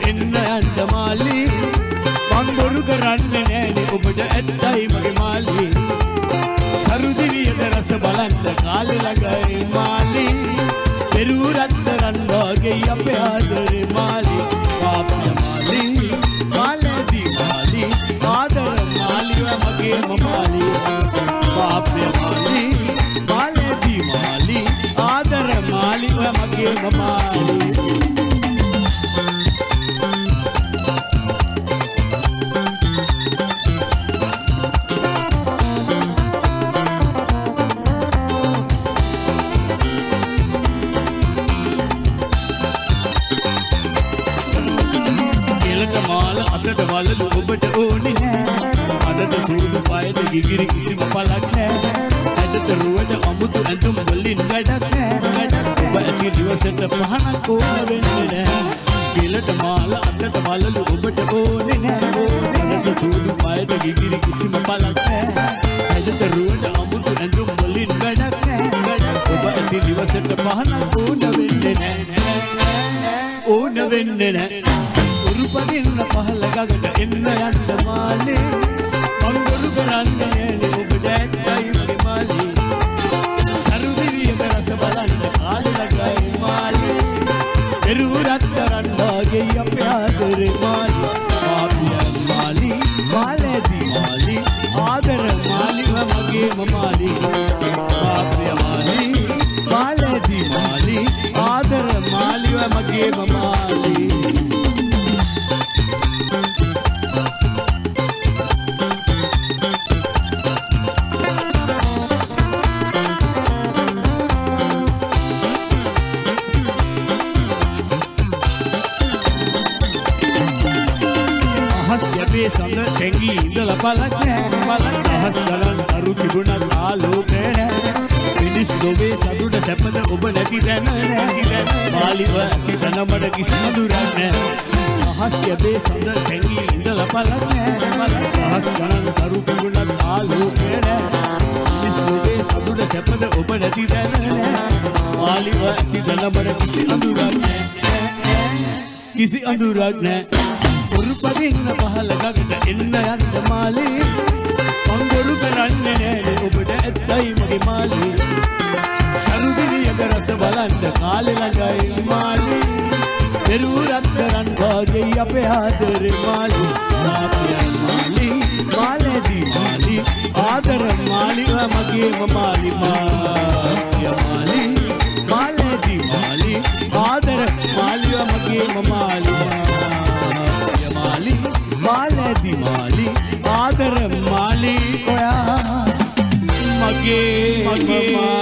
එන්න යන්න මාලි මං බොරු කරන්නේ නෑනේ ඔබට ඇත්තයි මගේ මාලි සරුදිවියක රස බලන්න කාලේ ළඟයි මාලි පෙරූරත්තරන් වගේ අපේ ආදරේ මාලි පාප්ප මාලි මාලේදී මාලි ආදර මාලිව මගේම මාලි පාප්ප මාලි මාලේදී මාලි ආදර මාලිව මගේම මාලි අදට වලලු ඔබට ඕනේ නෑ අදට සූදු පායට ගිගිරි කිසිම පළක් නෑ අදට රුවට අමුතු ඇඳුම් වලින් වැඩක් නෑ ඔබ ඇති දිවසට පහනක් ඕන වෙන්නේ නෑ කෙලට මාල අදට වලලු ඔබට ඕනේ නෑ අදට සූදු පායට ගිගිරි කිසිම පළක් නෑ අදට රුවට අමුතු ඇඳුම් වලින් වැඩක් නෑ ඔබ ඇති දිවසට පහනක් ඕන වෙන්නේ නෑ ඕන වෙන්නේ නෑ උරුපදින්න පහල ගගට එන්න යන්න මාලි මං බොරු කරන්නේ නෑනේ ඔබට ඇත්තයි මගේ මාලි සරුදිවියක රස බලන්න කාලේ ළඟයි මාලි පෙරූරත්තරන් වගේ අපේ ආදරේ මාලි පාපිය මාලි මාලේදී මාලි ආදර මාලිව මගේම මාලි පාපිය මාලි මාලේදී මාලි ආදර මාලිව මගේම මාලි සඳ සෙංගී ඉඳලා බලක් නෑ බලක් අහස් ගලන් අරු තිබුණත් ආලෝකේ නෑ මිනිස් ලෝභේ සතුට සැපද ඔබ නැති දැන නෑ මාලිව කිතන මඩ කිසිම දුරක් නෑ අහස් යබේ සඳ සෙංගී ඉඳලා බලක් නෑ බලක් අහස් ගලන් අරු තිබුණත් ආලෝකේ නෑ මිනිස් ලෝභේ සතුට සැපද ඔබ නැති දැන නෑ මාලිව කිතන මඩ කිසි අඳුරක් නෑ කිසි අඳුරක් නෑ උරුපදින්න පහල ගගට එන්න යන්න මාලි මං බොරු කරන්නේ නෑනේ ඔබට ඇත්තයි මගේ මාලි සරුදිවියක රස බලන්න කාලේ ළඟයි මාලි පෙරූරත්තරන් වගේ අපේ ආදරේ මාලි පාපිය මාලි මාලේදී මාලි ආදර මාලිව මගේම මාලි පාපිය මාලි මාලේදී මාලි ආදර මාලිව මගේම මාලි මාලේදී මාලි ආදර මාලි ඔයා මගේ